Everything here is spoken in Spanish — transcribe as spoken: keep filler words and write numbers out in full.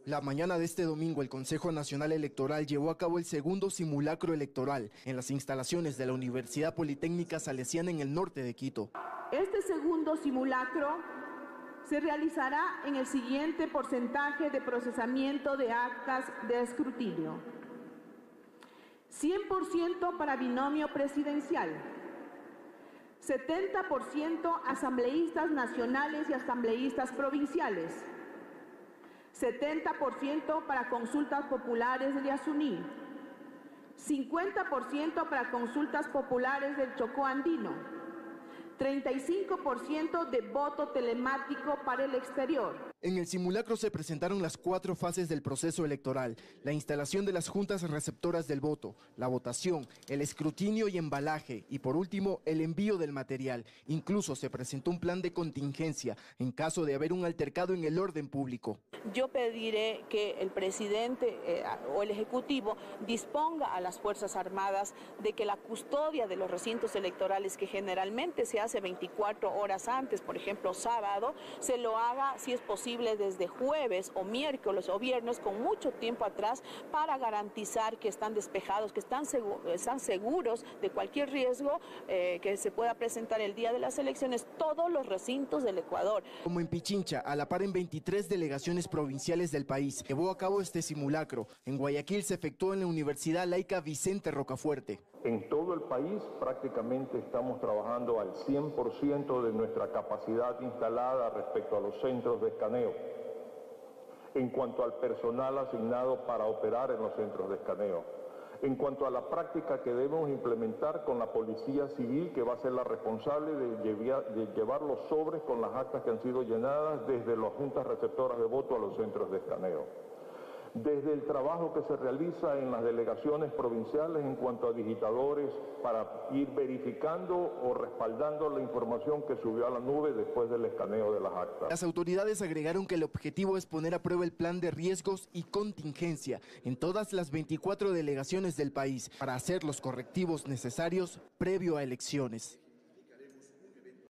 La mañana de este domingo, el Consejo Nacional Electoral llevó a cabo el segundo simulacro electoral en las instalaciones de la Universidad Politécnica Salesiana en el norte de Quito. Este segundo simulacro se realizará en el siguiente porcentaje de procesamiento de actas de escrutinio: cien por ciento para binomio presidencial, setenta por ciento asambleístas nacionales y asambleístas provinciales, setenta por ciento para consultas populares de Yasuní, cincuenta por ciento para consultas populares del Chocó Andino, treinta y cinco por ciento de voto telemático para el exterior. En el simulacro se presentaron las cuatro fases del proceso electoral: la instalación de las juntas receptoras del voto, la votación, el escrutinio y embalaje, y por último, el envío del material. Incluso se presentó un plan de contingencia en caso de haber un altercado en el orden público. Yo pediré que el presidente eh, o el Ejecutivo disponga a las Fuerzas Armadas de que la custodia de los recintos electorales, que generalmente se hace veinticuatro horas antes, por ejemplo sábado, se lo haga, si es posible, desde jueves o miércoles o viernes, con mucho tiempo atrás, para garantizar que están despejados, que están, segu están seguros de cualquier riesgo eh, que se pueda presentar el día de las elecciones, todos los recintos del Ecuador. Como en Pichincha, a la par en veintitrés delegaciones provinciales del país, llevó a cabo este simulacro. En Guayaquil se efectuó en la Universidad Laica Vicente Rocafuerte. En todo el país prácticamente estamos trabajando al cien por ciento de nuestra capacidad instalada respecto a los centros de escaneo. En cuanto al personal asignado para operar en los centros de escaneo. En cuanto a la práctica que debemos implementar con la Policía Civil, que va a ser la responsable de llevar, de llevar los sobres con las actas que han sido llenadas desde las juntas receptoras de voto a los centros de escaneo. Desde el trabajo que se realiza en las delegaciones provinciales en cuanto a digitadores para ir verificando o respaldando la información que subió a la nube después del escaneo de las actas. Las autoridades agregaron que el objetivo es poner a prueba el plan de riesgos y contingencia en todas las veinticuatro delegaciones del país para hacer los correctivos necesarios previo a elecciones.